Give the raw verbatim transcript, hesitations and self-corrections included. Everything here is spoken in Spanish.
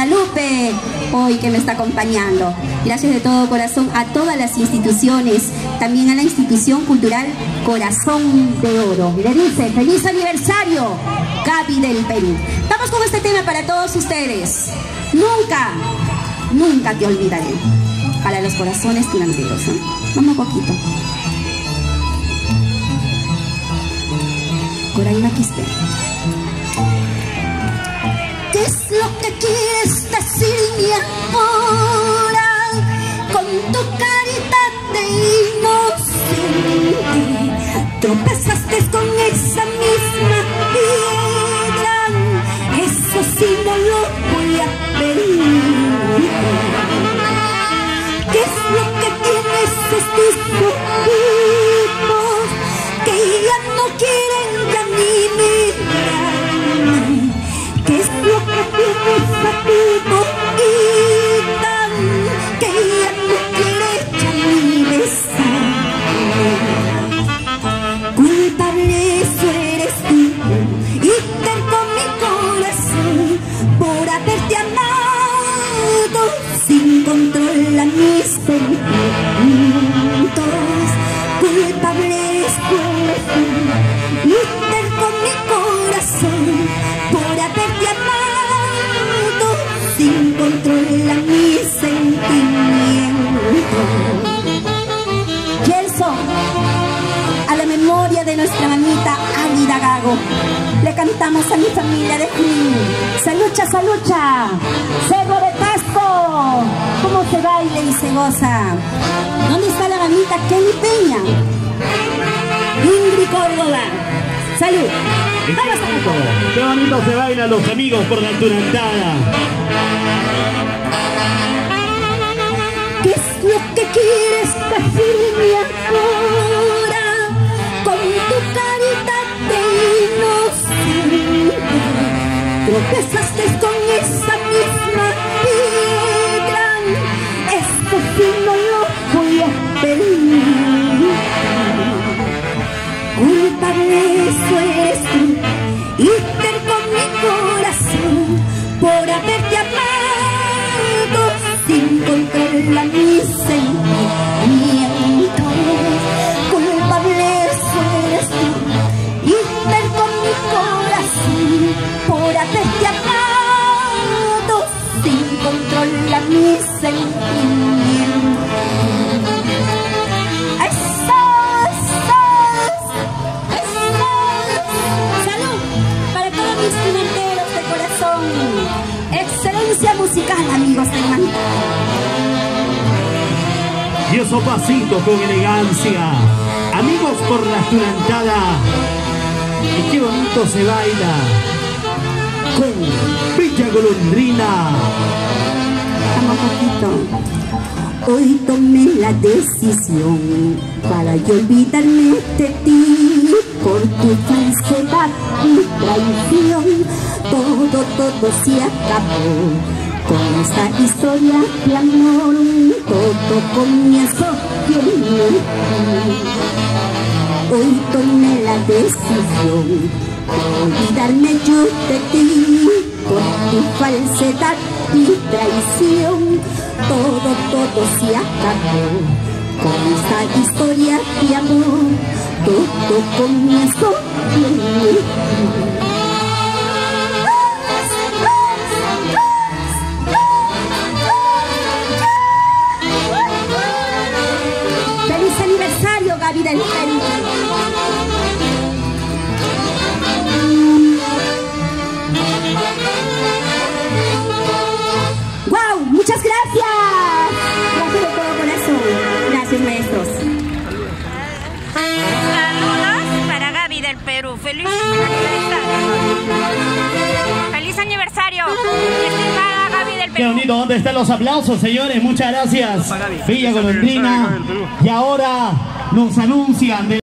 Guadalupe, hoy que me está acompañando. Gracias de todo corazón a todas las instituciones, también a la institución cultural Corazón de Oro. Y le dice, feliz aniversario, Gaby del Perú. Vamos con este tema para todos ustedes. Nunca, nunca te olvidaré. Para los corazones tunanteros, ¿eh? Vamos poquito. Coraima Quispe. ¿Qué es lo que quieres decirme ahora con tu carita de inocente? Tropezaste con esa misma piedra, eso sí no lo voy a pedir. ¿Qué es lo que tienes estos ojitos que ya no quieren ya ni mirar? ¿Qué es lo que tienes a tu boquita que ya no quiere ya ni besar? Culpable eso eres tú y terco mi corazón por haberte amado sin control a mis sentimientos. Culpable es eres tú y terco mi corazón por haberte amado sin control a mis sentimientos. Gelson, a la memoria de nuestra mamita Águida Gago, le cantamos a mi familia de Junín. Salucha, salucha, Cerro de Pasco, cómo se baila y se goza. ¿Dónde está la mamita Kelly Peña? Ingrid Córdoba, salud. Vamos a cantar. Qué bonito se bailan los amigos por la tunantada. ¿Qué es lo que quieres decirme ahora con tu carita de inocente? Tropezaste con esa misma piedra, esto sí no lo voy a pedir. Culpable eso eres tú y terco mi corazón por haberte amado sin control a mis sentimientos. Culpable eso eres tú y terco mi corazón por haberte amado sin control a mis sentimientos. Excelencia musical, amigos de Manto. Y esos pasitos con elegancia, amigos por la tunantada. Y qué bonito se baila con Villa Golondrina. Vamos poquito. Hoy tomé la decisión para yo olvidarme de ti. Por tu falsedad y traición, todo, todo se acabó. Con esta historia de amor, todo comienzo bien. Hoy tomé la decisión de olvidarme yo de ti. Por tu falsedad y traición, todo, todo se acabó. Con esta historia de amor, todo comienzo bien. ¡Feliz aniversario, Gaby del Perú! ¡Wow! ¡Muchas gracias! Gracias de todo corazón. Gracias, maestros. Saludos para Gaby del Perú. Feliz aniversario. Feliz aniversario. Estimada Gaby del Perú. Qué bonito. ¿Dónde están los aplausos, señores? Muchas gracias. Villa Golondrina. Y ahora nos anuncian de